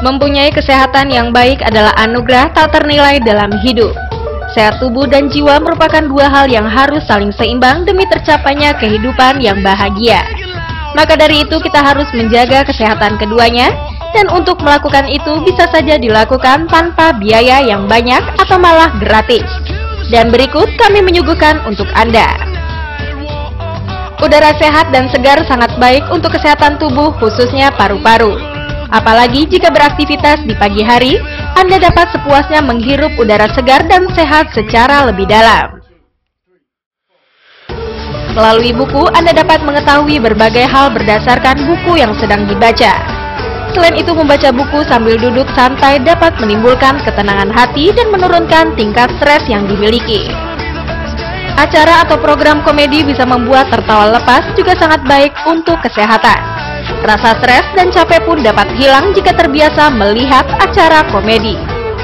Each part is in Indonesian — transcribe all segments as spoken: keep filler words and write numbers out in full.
Mempunyai kesehatan yang baik adalah anugerah tak ternilai dalam hidup. Sehat tubuh dan jiwa merupakan dua hal yang harus saling seimbang demi tercapainya kehidupan yang bahagia. Maka dari itu kita harus menjaga kesehatan keduanya, dan untuk melakukan itu bisa saja dilakukan tanpa biaya yang banyak atau malah gratis. Dan berikut kami menyuguhkan untuk Anda. Udara sehat dan segar sangat baik untuk kesehatan tubuh, khususnya paru-paru. Apalagi jika beraktivitas di pagi hari, Anda dapat sepuasnya menghirup udara segar dan sehat secara lebih dalam. Melalui buku, Anda dapat mengetahui berbagai hal berdasarkan buku yang sedang dibaca. Selain itu, membaca buku sambil duduk santai dapat menimbulkan ketenangan hati dan menurunkan tingkat stres yang dimiliki. Acara atau program komedi bisa membuat tertawa lepas, juga sangat baik untuk kesehatan. Rasa stres dan capek pun dapat hilang jika terbiasa melihat acara komedi.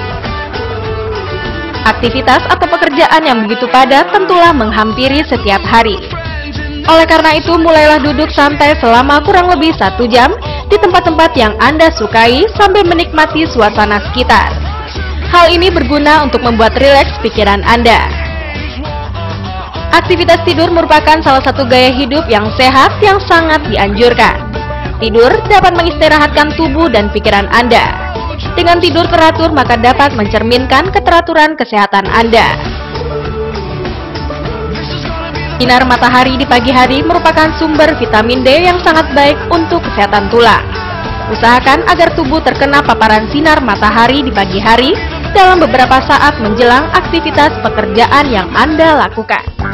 Aktivitas atau pekerjaan yang begitu padat tentulah menghampiri setiap hari. Oleh karena itu, mulailah duduk santai selama kurang lebih satu jam di tempat-tempat yang Anda sukai sambil menikmati suasana sekitar. Hal ini berguna untuk membuat rileks pikiran Anda. Aktivitas tidur merupakan salah satu gaya hidup yang sehat yang sangat dianjurkan. Tidur dapat mengistirahatkan tubuh dan pikiran Anda. Dengan tidur teratur, maka dapat mencerminkan keteraturan kesehatan Anda. Sinar matahari di pagi hari merupakan sumber vitamin D yang sangat baik untuk kesehatan tulang. Usahakan agar tubuh terkena paparan sinar matahari di pagi hari dalam beberapa saat menjelang aktivitas pekerjaan yang Anda lakukan.